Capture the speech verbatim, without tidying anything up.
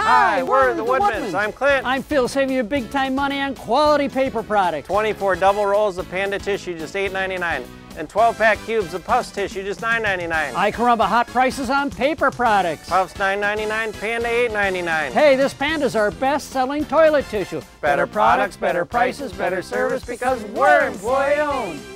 Hi, we're the Woodmans. I'm Clint. I'm Phil, saving you big time money on quality paper products. twenty-four double rolls of Panda tissue, just eight ninety-nine. And twelve pack cubes of Puffs tissue, just nine ninety-nine. I Caramba hot prices on paper products. Puffs nine ninety-nine, Panda eight ninety-nine. Hey, this Panda's our best-selling toilet tissue. Better products, better prices, better service, because we're employee owned.